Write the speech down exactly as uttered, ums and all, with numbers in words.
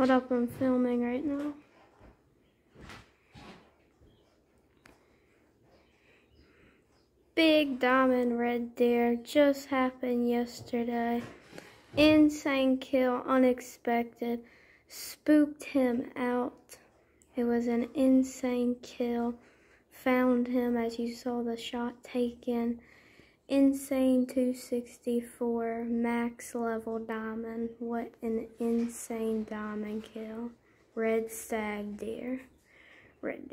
Hold up, I'm filming right now. Big diamond red deer just happened yesterday. Insane kill, unexpected. Spooked him out. It was an insane kill. Found him as you saw the shot taken. Insane two sixty-four, max level diamond. What an insane diamond kill. Red stag deer. Red deer.